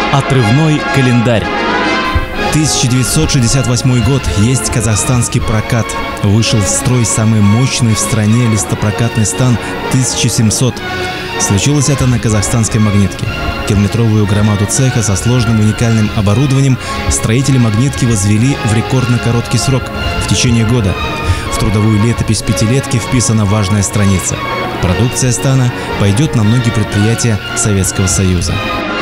Отрывной календарь. 1968 год. Есть казахстанский прокат. Вышел в строй самый мощный в стране листопрокатный стан 1700. Случилось это на казахстанской магнитке. Километровую громаду цеха со сложным уникальным оборудованием строители магнитки возвели в рекордно короткий срок – в течение года. В трудовую летопись пятилетки вписана важная страница. Продукция стана пойдет на многие предприятия Советского Союза.